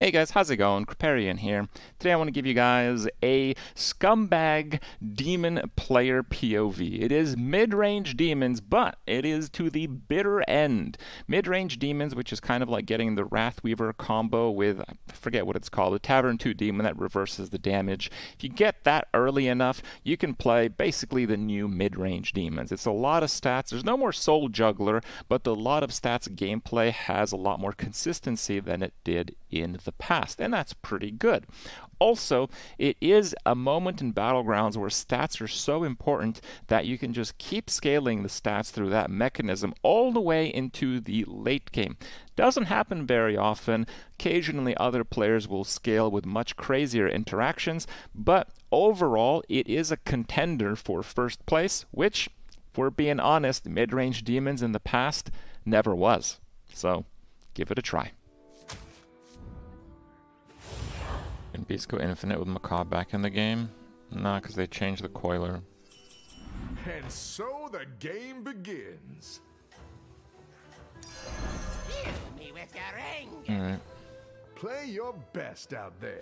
Hey guys, how's it going? Kripparrian here. Today I want to give you guys a scumbag demon player POV. It is mid-range demons, but it is to the bitter end. Mid-range demons, which is kind of like getting the Wrathweaver combo with, I forget what it's called, a Tavern 2 demon that reverses the damage. If you get that early enough, you can play basically the new mid-range demons. It's a lot of stats. There's no more Soul Juggler, but the lot of stats gameplay has a lot more consistency than it did in the past, and that's pretty good. Also, it is a moment in Battlegrounds where stats are so important that you can just keep scaling the stats through that mechanism all the way into the late game. Doesn't happen very often. Occasionally other players will scale with much crazier interactions, but overall it is a contender for first place, which, if we're being honest, mid-range demons in the past never was. So give it a try. Can Beast go infinite with Macabre back in the game? Nah, because they changed the coiler. And so the game begins. Kill me with your anger. Alright. Play your best out there.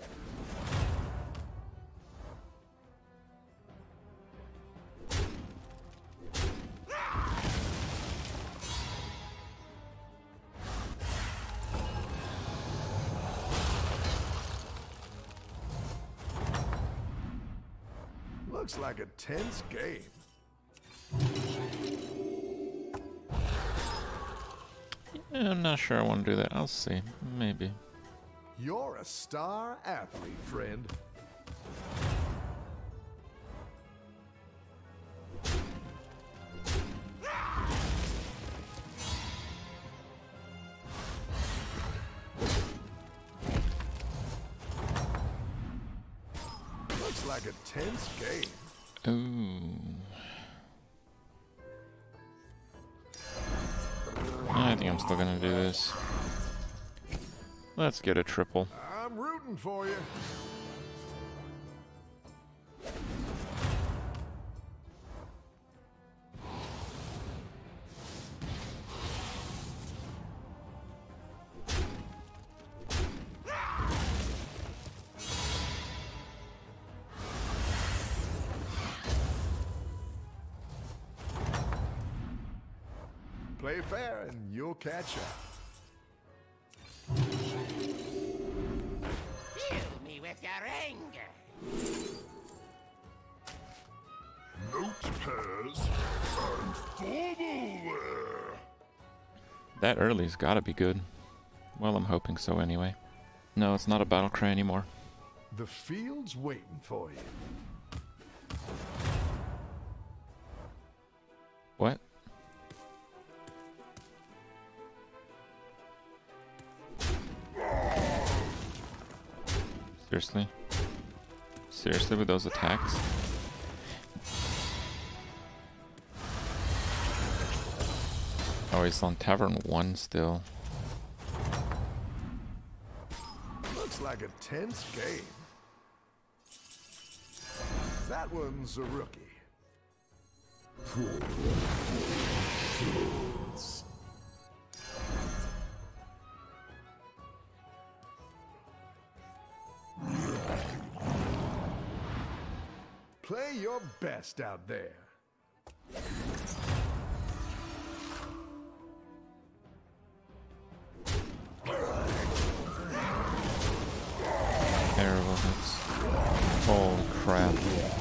Looks like a tense game. Yeah, I'm not sure I want to do that. I'll see. Maybe. You're a star athlete, friend. Looks like a tense game. Ooh. I think I'm still gonna do this. Let's get a triple. I'm rooting for you. Play fair and you'll catch up. Kill me with your anger. Note pairs and formalware. That early's gotta be good. Well, I'm hoping so anyway. No, it's not a battle cry anymore. The field's waiting for you. What? Seriously? Seriously with those attacks? Oh, he's on Tavern 1 still. Looks like a tense game. That one's a rookie. Play your best out there. Terrible hits. Holy crap.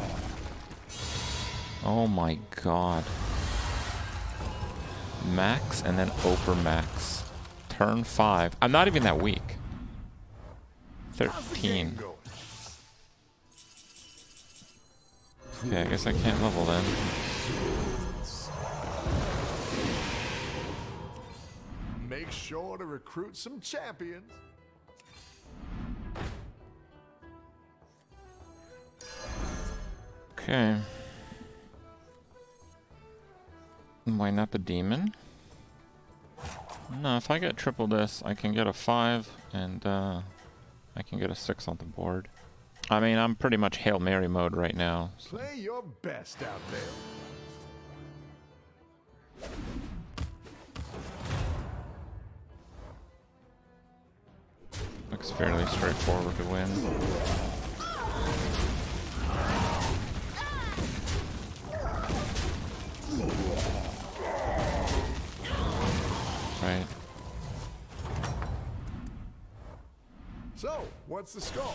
Oh my god. Max and then Oper Max. Turn 5. I'm not even that weak. How's the game 13. going? Okay, I guess I can't level then. Make sure to recruit some champions. Okay. Why not the demon? No, if I get triple this, I can get a 5 and I can get a 6 on the board. I mean, I'm pretty much Hail Mary mode right now. So. Play your best out there. looks fairly straightforward to win. Right. So, what's the score?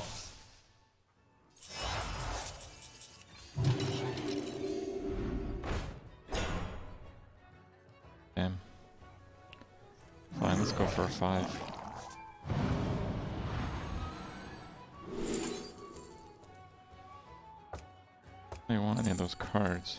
Damn. Fine, let's go for a 5. I don't want any of those cards.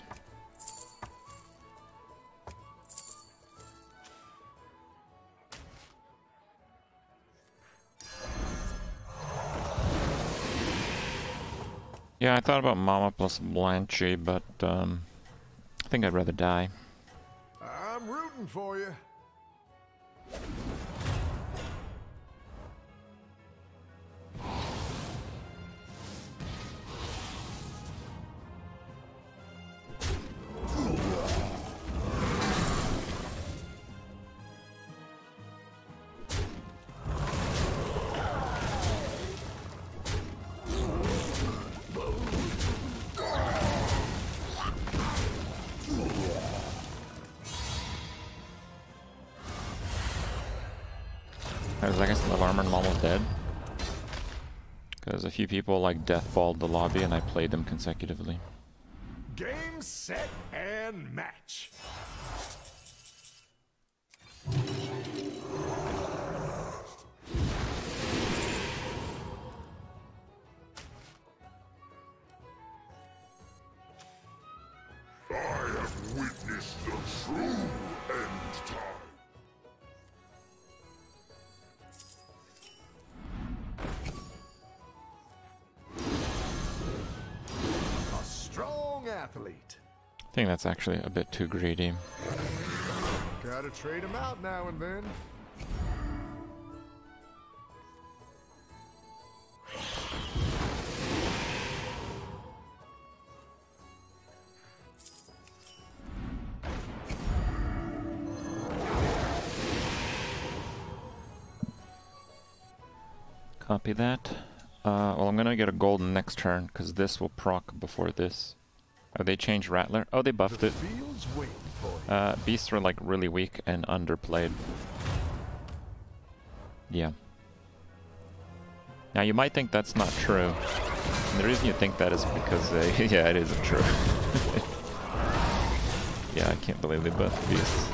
Yeah, I thought about Mama plus Blanche, but I think I'd rather die. I'm rooting for you. I guess I have armor and I'm almost dead. Because a few people like deathballed the lobby and I played them consecutively. Game, set, and match. I have witnessed the true end time. A strong athlete. I think that's actually a bit too greedy. Gotta trade him out now and then. Copy that. Well, I'm gonna get a golden next turn, because this will proc before this. Oh, they changed Rattler? Oh, they buffed The it. field's waiting for you. Beasts are like really weak and underplayed. Yeah. Now you might think that's not true. And the reason you think that is because they... yeah, it isn't true. Yeah, I can't believe they buffed Beasts.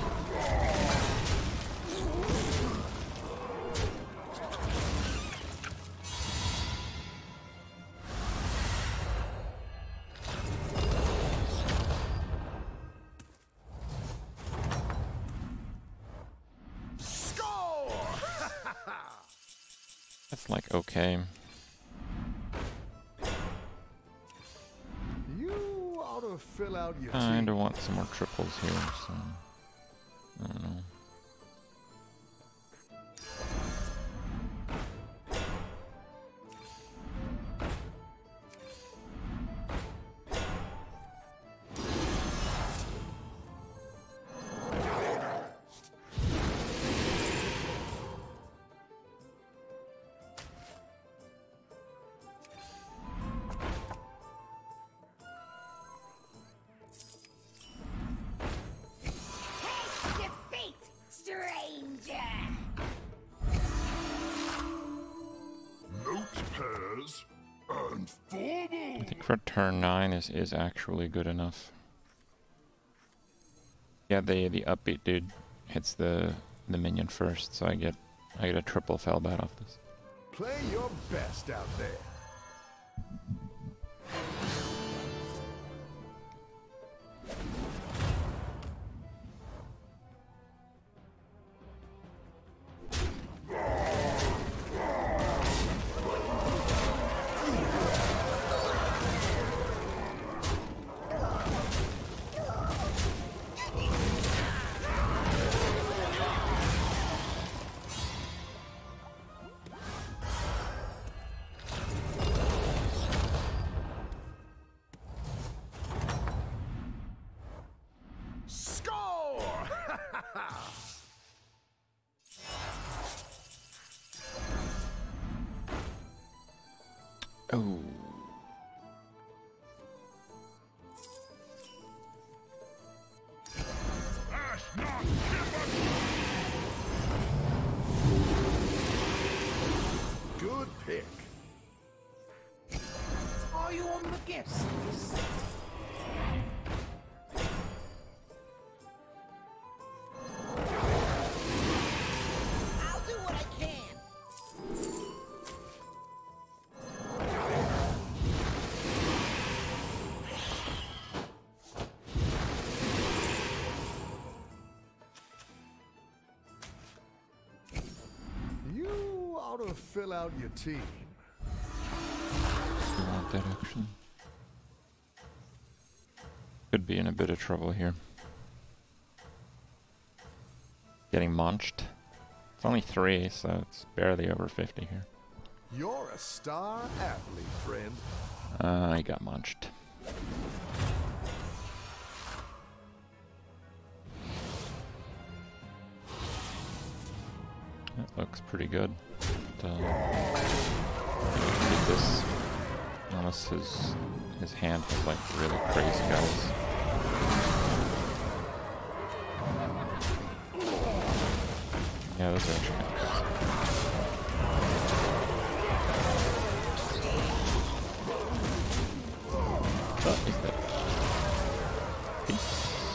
Score! That's like okay. You ought to fill out your Kinda team. want some more triples here, so... I don't know. Taste defeat, stranger! Note pairs and formal. I think for turn 9 is actually good enough. Yeah, the upbeat dude hits the minion first, so I get a triple Felbat off this. Play your best out there. to fill out your team. You want that action? Could be in a bit of trouble here. Getting munched. It's only 3, so it's barely over 50 here. You're a star athlete, friend. I got munched. That looks pretty good. But, get this. Unless his hand is like really crazy, guys. Yeah, those are actually kind of crazy. Oh, he's dead. Peace.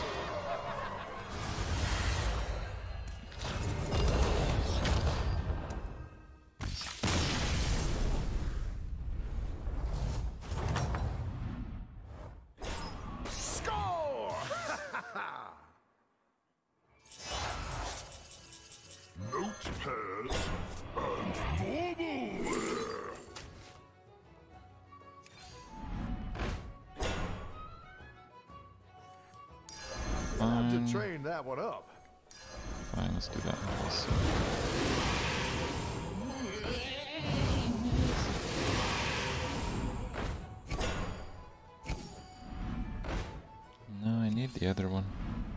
Score! Note pairs and formal. Have to train that one up. Fine, let's do that one also. No, I need the other one.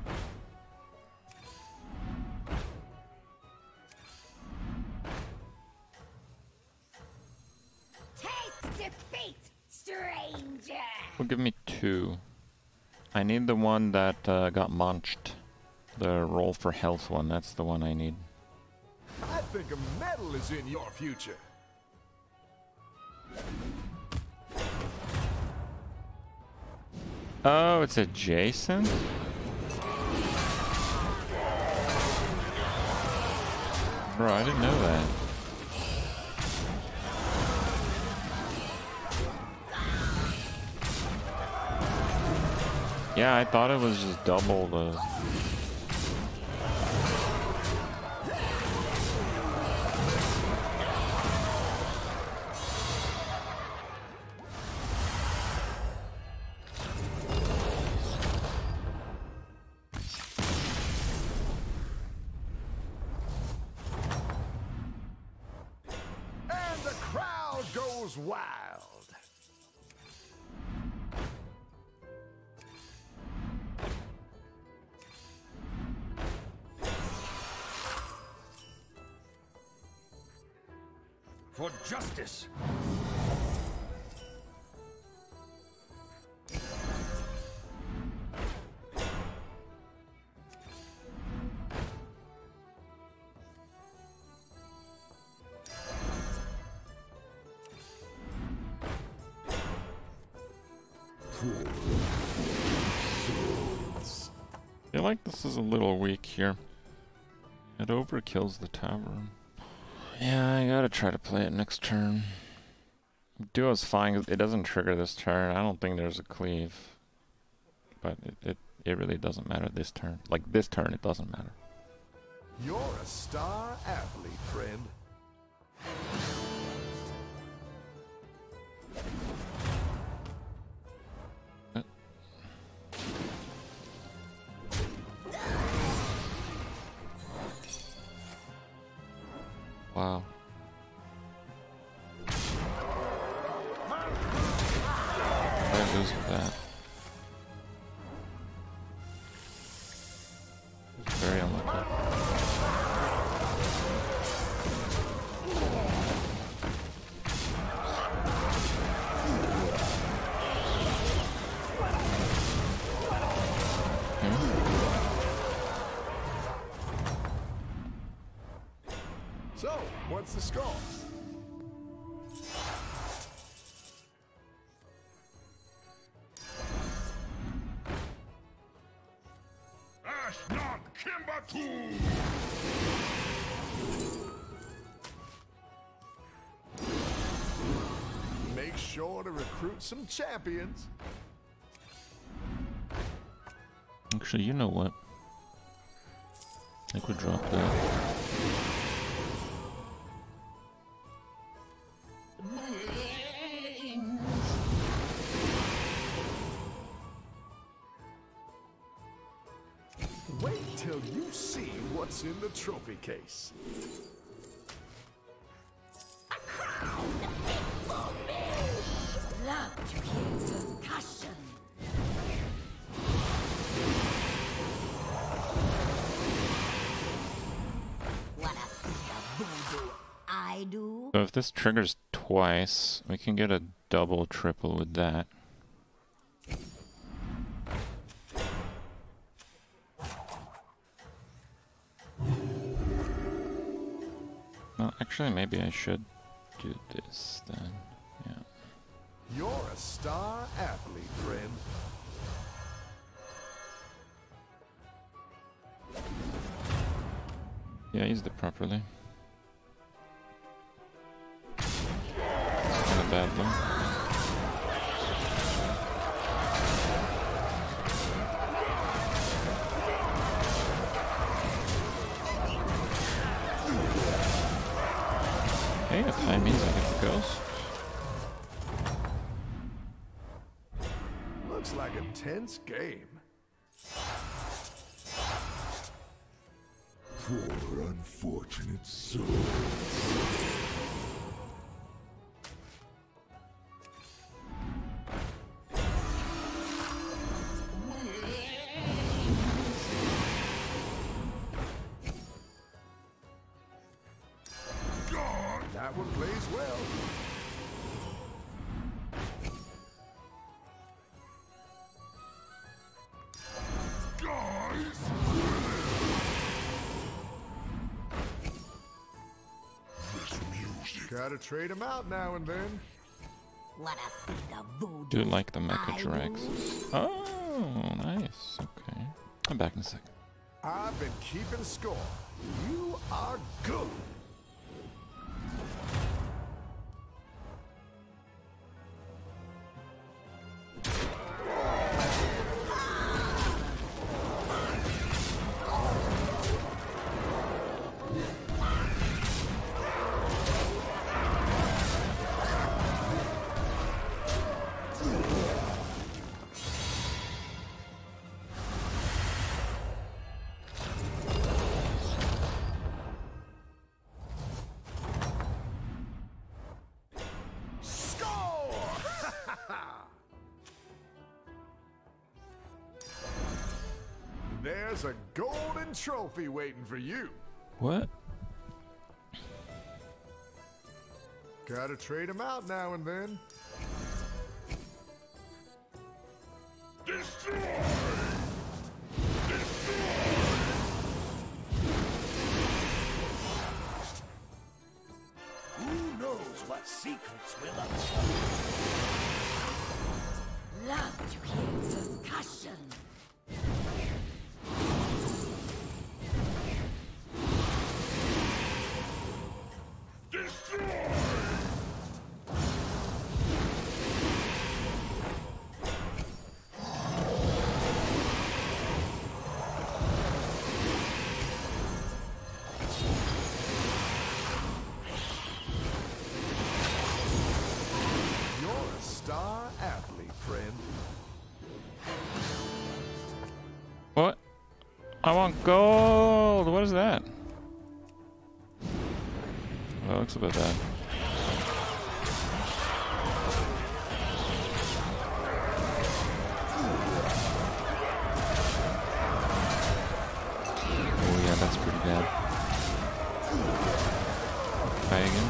Taste defeat, stranger! Well, give me 2. I need the one that got munched. The roll for health one, that's the one I need. I think a medal is in your future. Oh, it's adjacent? Bro, I didn't know that. Yeah, I thought it was just double the... And the crowd goes wild. For justice! I feel like this is a little weak here. It overkills the tower. Yeah, I gotta try to play it next turn. Duo's fine. It doesn't trigger this turn. I don't think there's a cleave. But it really doesn't matter this turn. Like, this turn, it doesn't matter. You're a star athlete, friend. Wow. I lose with that. It's very unlucky. So, what's the score? Ash not Kimbatu! Make sure to recruit some champions. Actually, you know what? I could drop that. Wait till you see what's in the trophy case. Love to hear percussion. What a sick of voodoo I do. So if this triggers twice, we can get a double, triple with that. Well, actually, maybe I should do this then. Yeah. You're a star athlete, friend. Yeah, used it properly. Not a bad though. Hey, if time means I get the ghost. Looks like a tense game. Poor unfortunate soul. That one plays well. Guys! This music. Gotta trade them out now and then. What a sick of voodoo Do like the Mecha I do. Drax. Oh, nice. Okay. I'm back in a second. I've been keeping score. You are good. There's a golden trophy waiting for you. What? Gotta trade them out now and then. Destroy! Destroy! Who knows what secrets will unfold? Love to hear percussion. Destroy! You're a star athlete, friend. What? I want gold! What is that? That looks a bit bad. Oh yeah, that's pretty bad. Try again.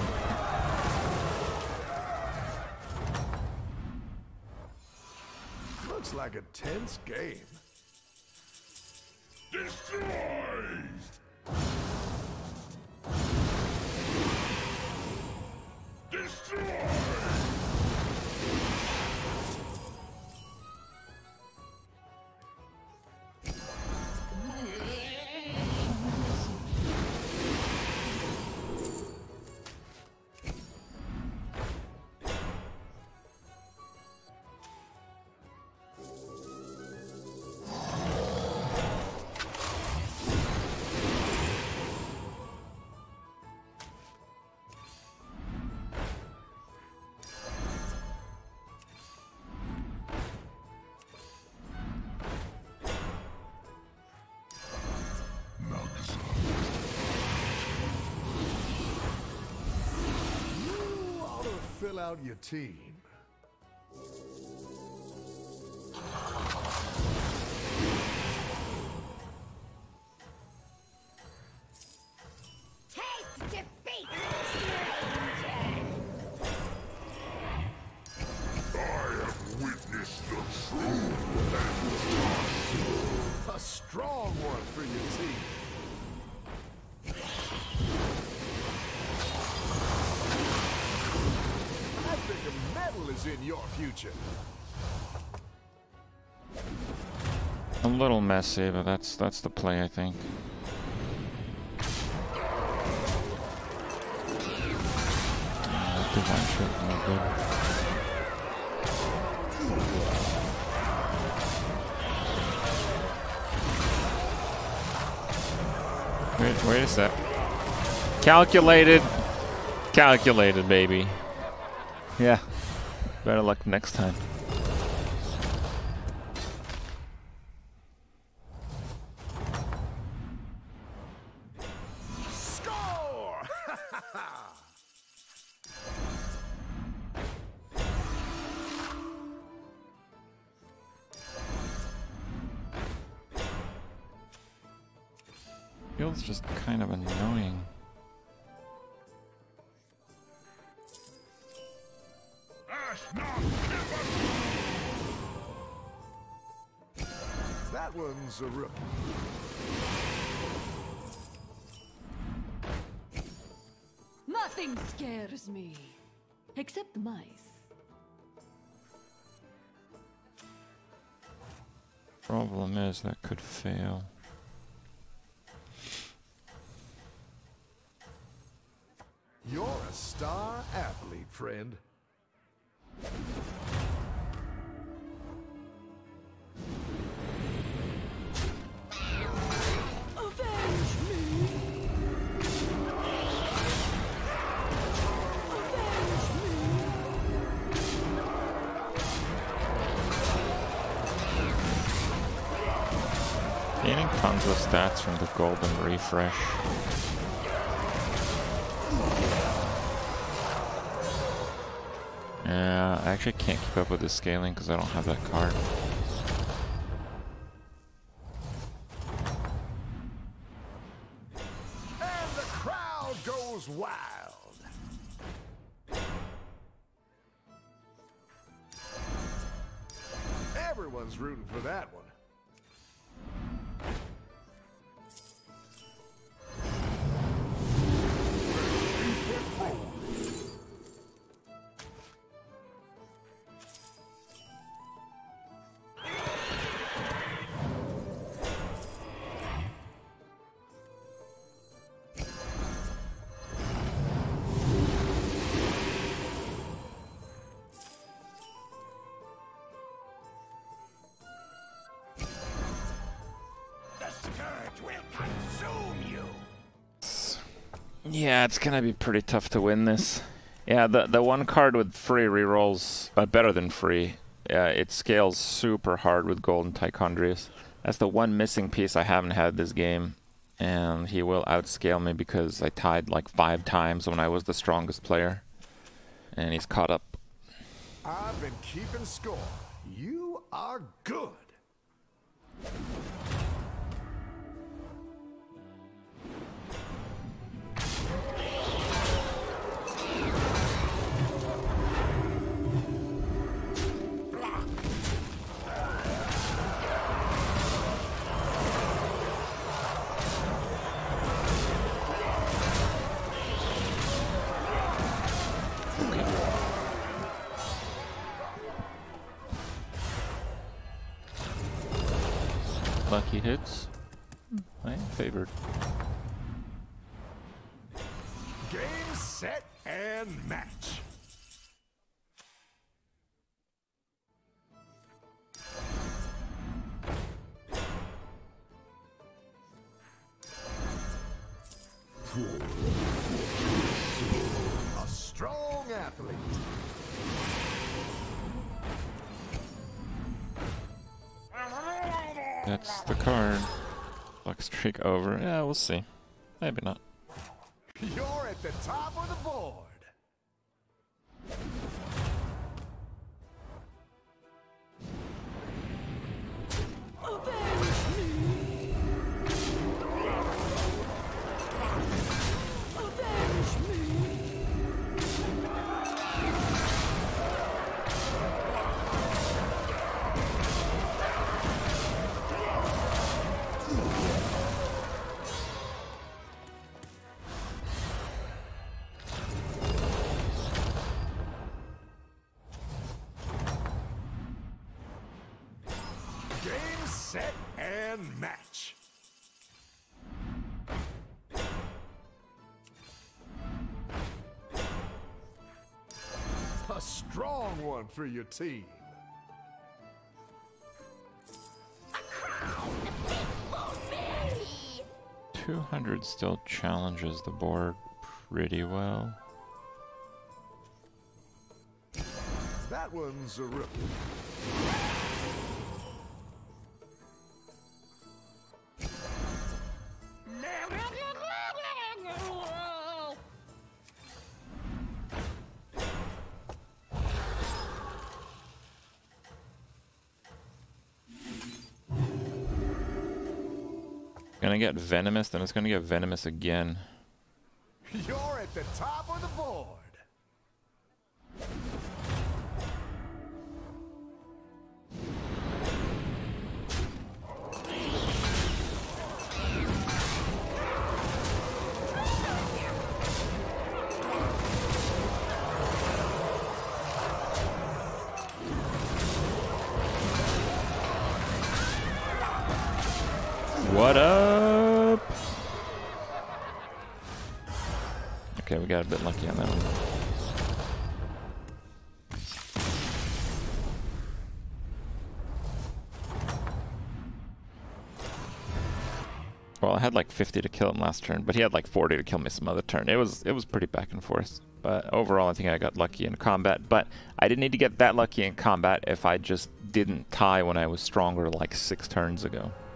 Looks like a tense game. Destroy! Destroy! fill out your team. Taste defeat, I have witnessed the truth. A strong one for your team. I think a medal is in your future. A little messy, but that's the play, I think. Divine shot, no good. Wait a sec. Calculated. Calculated, baby. Yeah. Better luck next time. Score! Feels just kind of annoying. That one's a rookie. Nothing scares me, except mice. Problem is that could fail. You're a star athlete, friend. Avenge me! Gaining tons of stats from the golden refresh. Yeah, I actually can't keep up with the scaling because I don't have that card. And the crowd goes wild. Everyone's rooting for that one. Yeah, it's gonna be pretty tough to win this. Yeah, the one card with free rerolls, better than free. It scales super hard with Golden Tichondrius. That's the one missing piece I haven't had this game. And he will outscale me because I tied like 5 times when I was the strongest player. And he's caught up. I've been keeping score. You are good. Lucky hits. I am favored. Game, set, and match. A strong athlete. That's the card. Luck streak over. Yeah, we'll see. Maybe not. You're at the top of the board. And match. A strong one for your team. 200 still challenges the board pretty well. That one's a rookie. Gonna get venomous, then it's gonna get venomous again. You're at the top of the board. What up? Okay, we got a bit lucky on that one. Well, I had like 50 to kill him last turn, but he had like 40 to kill me some other turn. It was pretty back and forth. But overall, I think I got lucky in combat. But I didn't need to get that lucky in combat if I just didn't tie when I was stronger like 6 turns ago.